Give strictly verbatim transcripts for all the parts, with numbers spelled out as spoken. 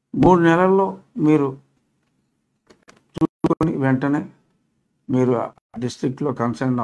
మూడు నెలల్లో మీరు చూసుకొని వెంటనే మీరు డిస్ట్రిక్ట్లో కన్సర్న్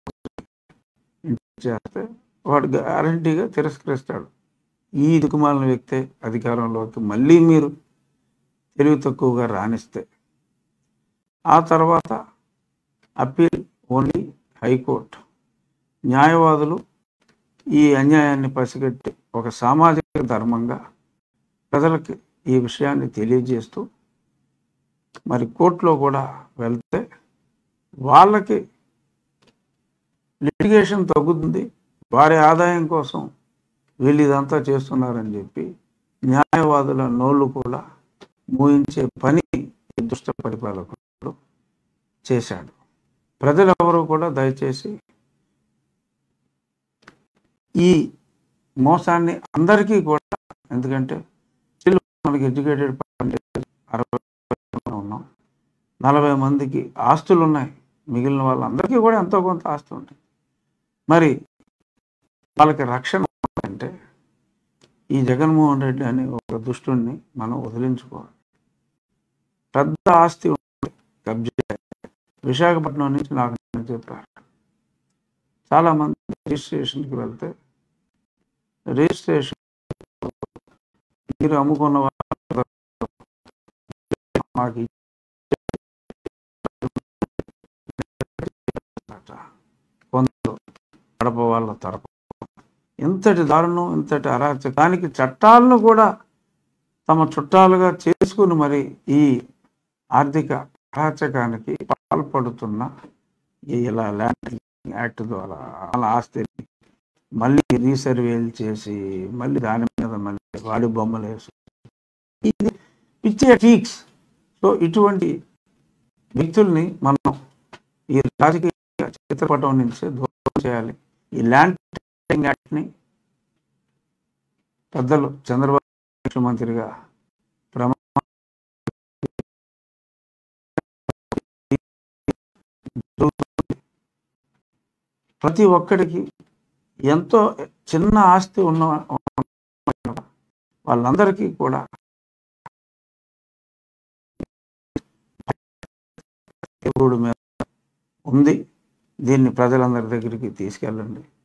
చేస్తే వాడు గ్యారంటీగా తిరస్కరిస్తాడు. ఈ దిక్కుమాలిన వ్యక్తే అధికారంలోకి మళ్ళీ మీరు తెలివి తక్కువగా రాణిస్తే. ఆ తర్వాత అప్పీల్ ఓన్లీ హైకోర్టు. న్యాయవాదులు ఈ అన్యాయాన్ని పసిగట్టి ఒక సామాజిక ధర్మంగా ప్రజలకి ఈ విషయాన్ని తెలియజేస్తూ మరి కోర్టులో కూడా వెళ్తే వాళ్ళకి లిటిగేషన్ తగ్గుతుంది. వారి ఆదాయం కోసం వీళ్ళు ఇదంతా చేస్తున్నారని చెప్పి న్యాయవాదుల నోళ్ళు కూడా మూయించే పని దుష్ట పరిపాలకుడు చేశాడు. ప్రజలెవరూ కూడా దయచేసి ఈ మోసాన్ని అందరికీ కూడా, ఎందుకంటే స్టిల్ మనకి ఎడ్యుకేటెడ్ అరవై ఉన్నాం, నలభై మందికి ఆస్తులు ఉన్నాయి, మిగిలిన వాళ్ళందరికీ కూడా ఎంతో కొంత ఆస్తి ఉంటుంది. మరి వాళ్ళకి రక్షణ అంటే ఈ జగన్మోహన్ రెడ్డి అనే ఒక దుష్టుడిని మనం వదిలించుకోవాలి. పెద్ద ఆస్తి కబ్జా విశాఖపట్నం నుంచి నాకు చెప్పారు. చాలామంది రిజిస్ట్రేషన్కి వెళ్తే రిజిస్ట్రేషన్ మీరు అమ్ముకున్న వాళ్ళు మాకు కొందరు గడప వాళ్ళ తరపు ఇంతటి దారుణం, ఇంతటి అరాచకానికి చట్టాలను కూడా తమ చుట్టాలుగా చేసుకుని మరి ఈ ఆర్థిక అరాచకానికి పాల్పడుతున్న ఇలా ల్యాండ్ యాక్ట్ ద్వారా వాళ్ళ ఆస్తిని మళ్ళీ రీసర్వేలు చేసి మళ్ళీ దాని మీద మళ్ళీ వాడి బొమ్మలు వేసి ఇది పిచ్చే ఫీక్స్. సో ఇటువంటి వ్యక్తుల్ని మనం ఈ రాజకీయ చిత్రపటం నుంచి దూరం చేయాలి. ఈ ల్యాండ్ యాక్ట్ని పెద్దలు చంద్రబాబు ముఖ్యమంత్రిగా ప్రమాణ ప్రతి ఒక్కడికి ఎంతో చిన్న ఆస్తి ఉన్న వాళ్ళందరికీ కూడా దేవుడి మీద ఉంది. దీన్ని ప్రజలందరి దగ్గరికి తీసుకెళ్ళండి.